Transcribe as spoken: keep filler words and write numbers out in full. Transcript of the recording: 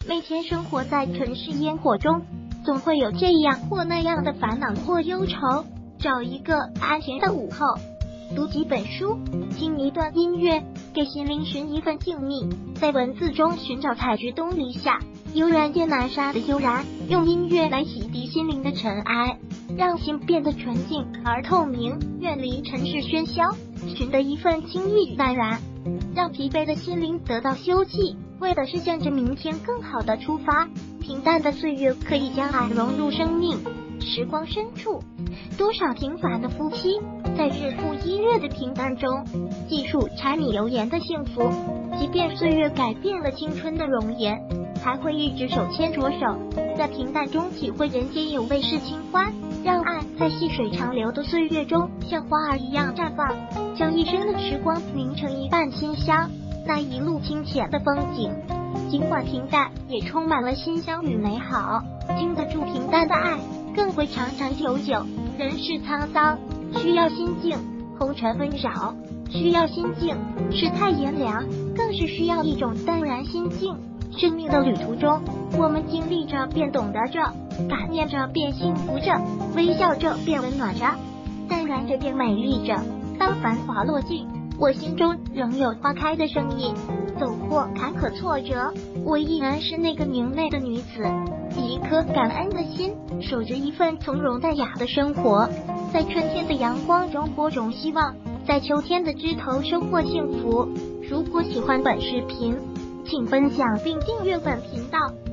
每天生活在城市烟火中，总会有这样或那样的烦恼或忧愁。找一个安闲的午后，读几本书，听一段音乐，给心灵寻一份静谧，在文字中寻找采菊东篱下，悠然见南沙的悠然，用音乐来洗涤心灵的尘埃，让心变得纯净而透明，远离尘世喧嚣，寻得一份轻易与淡然，让疲惫的心灵得到休憩，为的是向着明天更好的出发。平淡的岁月可以将爱融入生命，时光深处，多少平凡的夫妻在日复一日的平淡中记述柴米油盐的幸福。即便岁月改变了青春的容颜，还会一直手牵着手，在平淡中体会人间有味是清欢，让爱在细水长流的岁月中像花儿一样绽放，将一生的时光凝成一瓣清香。那一路清浅的风景，尽管平淡，也充满了馨香与美好。经得住平淡的爱，更会长长久久。人世沧桑，需要心境；红尘纷扰，需要心境。世态炎凉，更是需要一种淡然心境。生命的旅途中，我们经历着，便懂得着；感念着，便幸福着；微笑着，便温暖着；淡然着，便美丽着。当繁华落尽，我心中仍有花开的声音。走过坎坷挫折，我依然是那个明媚的女子，以一颗感恩的心，守着一份从容淡雅的生活。在春天的阳光中播种希望，在秋天的枝头收获幸福。如果喜欢本视频，请分享并订阅本频道。